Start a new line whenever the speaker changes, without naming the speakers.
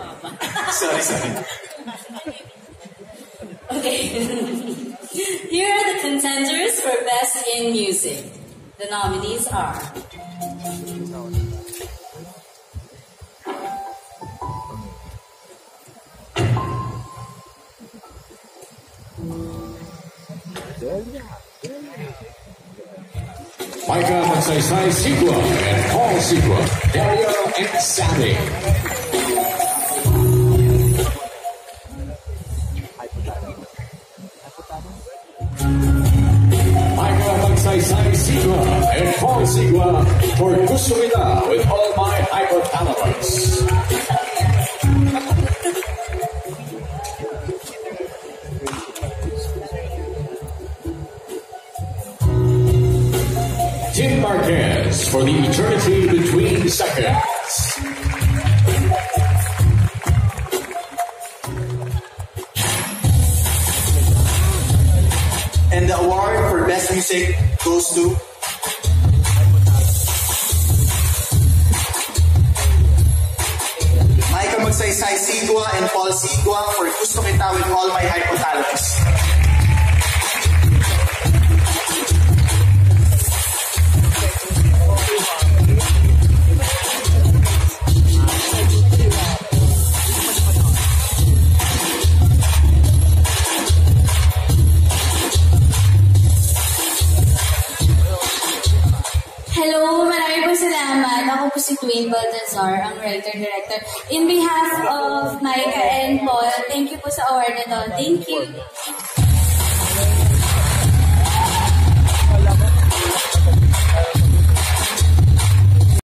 Sorry.
Okay. Here are the contenders for Best in Music. The nominees are
Micah Magsaysay Sigua and Paul Sigua, Dario and Sammy. Micah Magsaysay Sigua and Paul Sigua for Gusto Kita with All My Hypothalamus. Tim Marquez for The Eternity Between Seconds.
And the award for Best Music goes to Micah Magsaysay Sigua and Paul Sigua for Gusto Kita with All My Hypothalamus.
Hello, marami po salamat. Ako po si Dwayne Baltazar, ang writer-director. In behalf of Micah and Paul, thank you po sa award na to. Thank you.